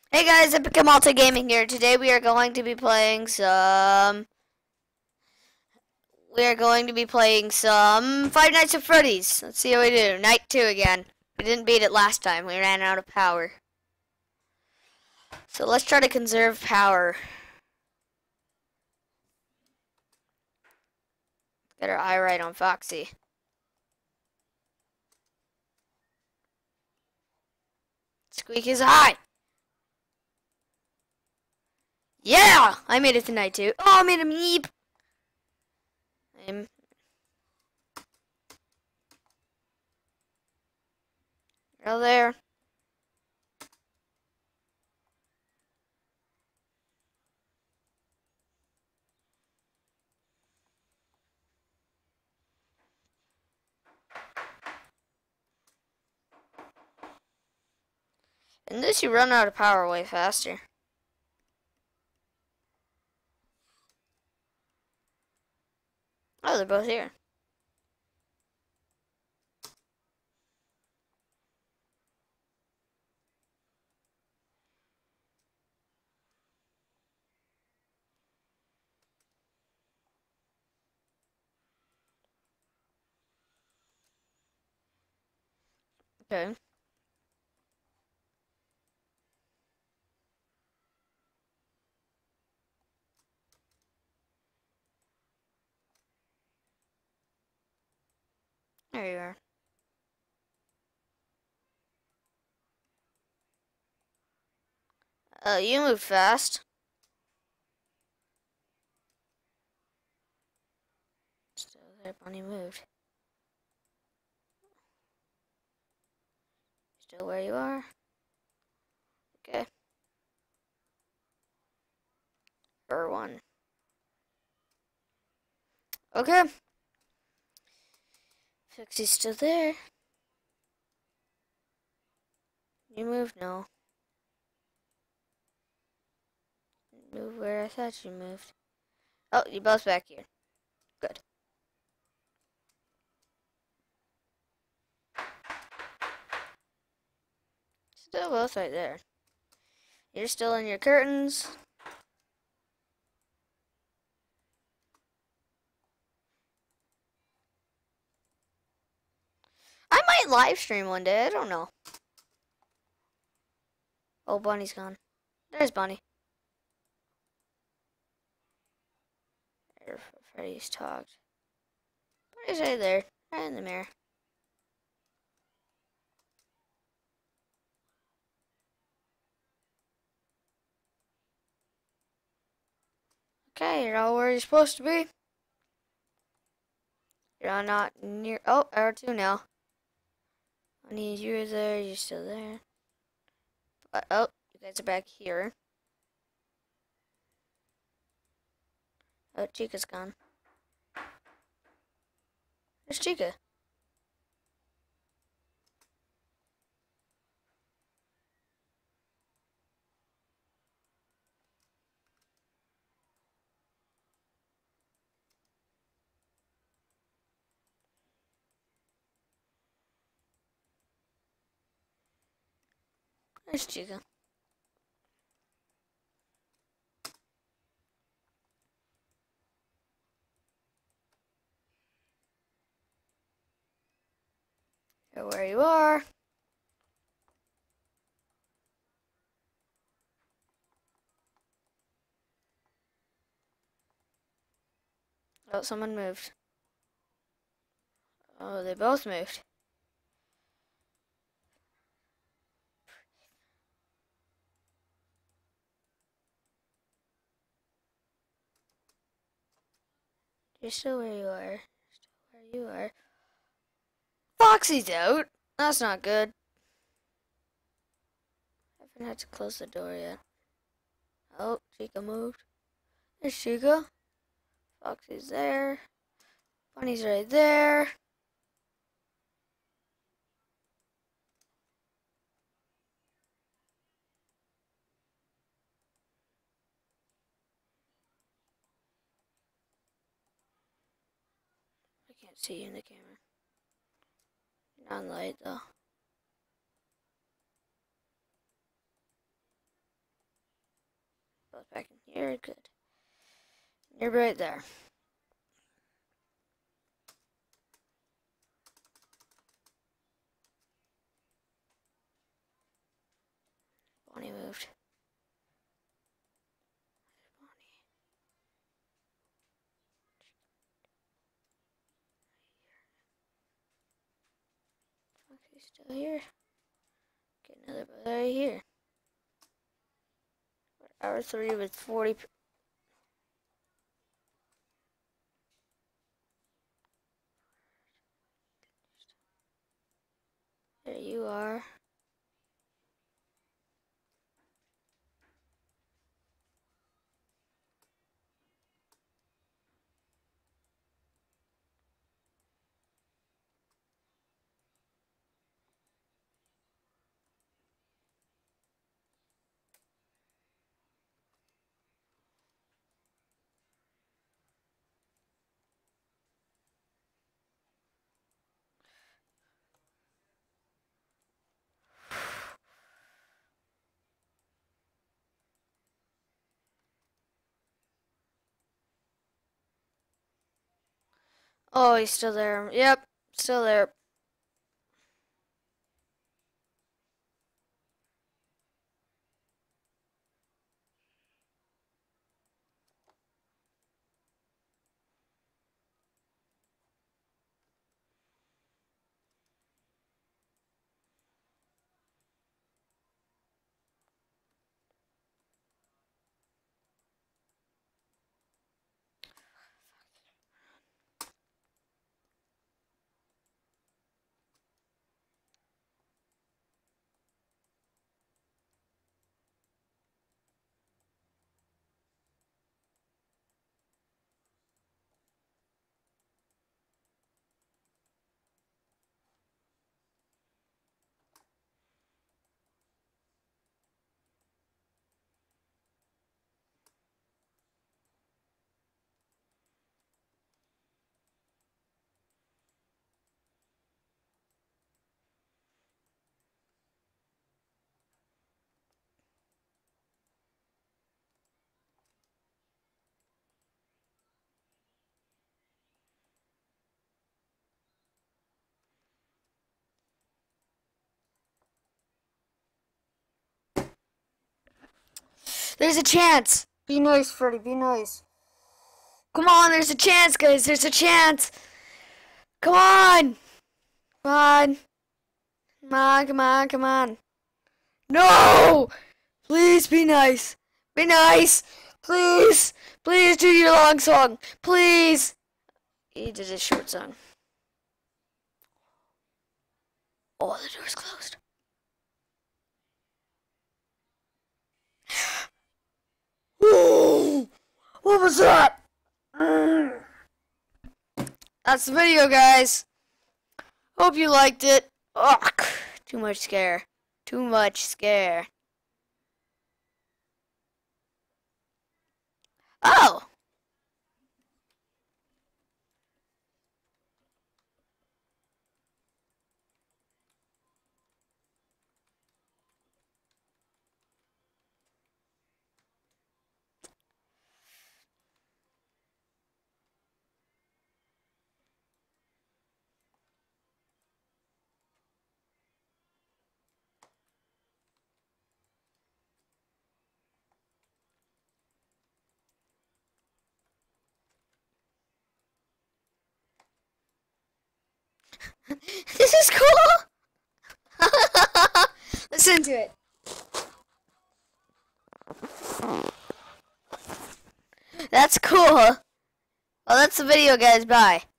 Hey guys, Epic Malta Gaming here. Today we are going to be playing some. We are going to be playing some Five Nights at Freddy's. Let's see how we do. Night 2 again. We didn't beat it last time. We ran out of power. So let's try to conserve power. Get our eye right on Foxy. Squeak his eye. Yeah! I made it to night 2. Oh, I made him yeep. You're there. In this, you run out of power way faster. Oh, they're both here. Okay. There you are. You move fast. Still there, Bunny moved. Still where you are. Okay. For one. Okay. Fixie's still there. You moved? No. Move where I thought you moved. Oh, you're both back here. Good. Still both right there. You're still in your curtains. I might live stream one day. I don't know. Oh, Bunny's gone. There's Bunny. There, Freddy's talked. Bunny's right there. Right in the mirror. Okay, you're all where you're supposed to be. You're not near. Oh, R2 now. Bunny, you're there. You're still there. Oh, you guys are back here. Oh, Chica's gone. There's Chica. There's Chica. You're where you are. Oh, someone moved. Oh, they both moved. You're still where you are. Still where you are. Foxy's out. That's not good. I haven't had to close the door yet. Oh, Chica moved. There's Chica. Foxy's there. Bunny's right there. I can't see you in the camera. You're not in light though. goes back in here. Good. You're right there. Bonnie moved. Bonnie. Foxy's still here. Get another bug right here. Hour 3 with 40. There you are. Oh, he's still there. Yep, still there. There's a chance. Be nice, Freddy. Be nice. Come on, there's a chance, guys. There's a chance. Come on. Come on. Come on, come on, come on. No! Please be nice. Be nice. Please. Please do your long song. Please. He did a short song. Oh, the door's closed. Ooh, what was that? That's the video, guys. Hope you liked it. Ugh, too much scare. Too much scare. Oh! This is cool! Listen to it. That's cool. Well, that's the video, guys. Bye.